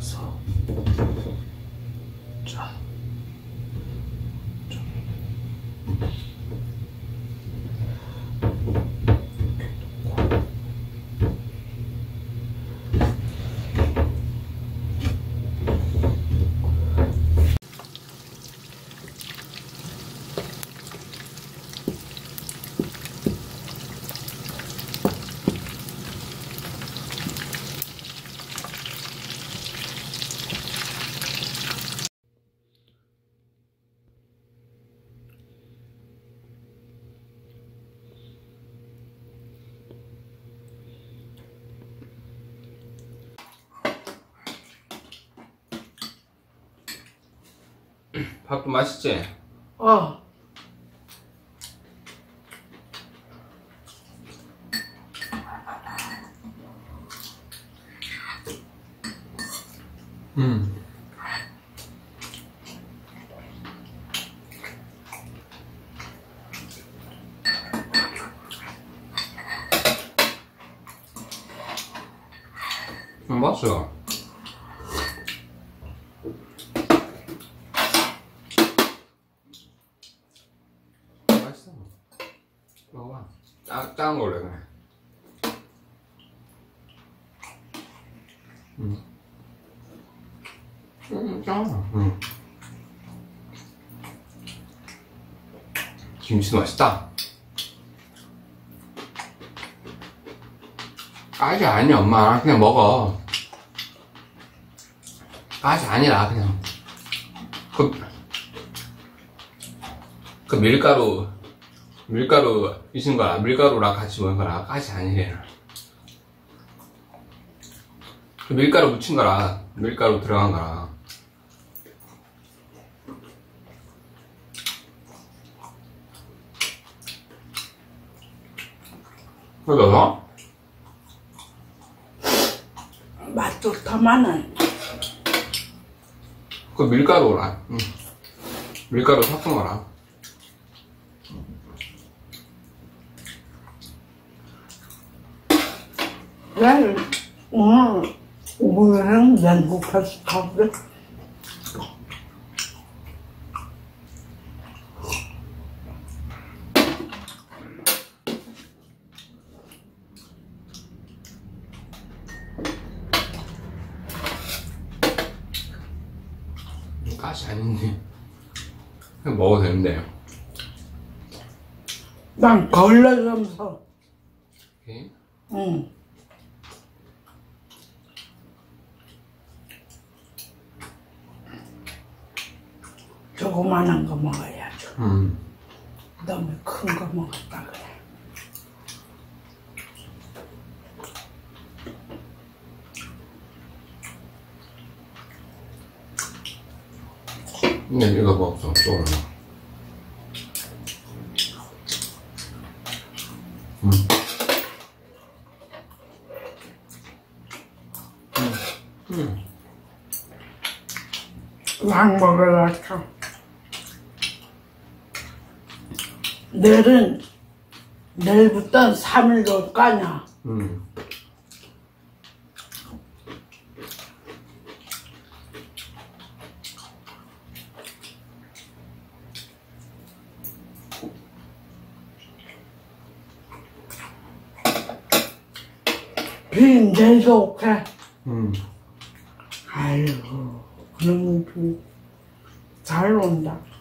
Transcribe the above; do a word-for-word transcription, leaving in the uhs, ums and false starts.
올려서 자, 좀. 밥도 맛있지? 어. 음. 음, 맛있어. 맛있어. 먹어봐. 짜, 짠 거래, 그냥. 음. 음, 짜. 음. 김치도 맛있다. 까지 아니야, 엄마. 그냥 먹어. 까지 아니라, 그냥. 그, 그 밀가루, 밀가루 있은 거라. 밀가루랑 같이 먹은 거라. 까지 아니래. 그 밀가루 묻힌 거라. 밀가루 들어간 거라. 왜 넣어? 맛 좋다마는. 그 밀가루라. 응. 밀가루 섞은 거라. 왜 오늘 우유랑 냉국해서 가게? 가시 아닌데. 그냥 먹어도 되는데. 난 걸레면서. 오케이. 응. 조그만한 거 먹어야죠. 음. 너무 큰 거 먹었다 그래. 근데 이거 먹었어, 조금. 음. 음. 음. 약 먹으려고. 내일은, 내일부터 삼 일 놀 거 아냐. 음. 비 내일도 올게. 음. 아이고, 그놈의 비 잘 온다.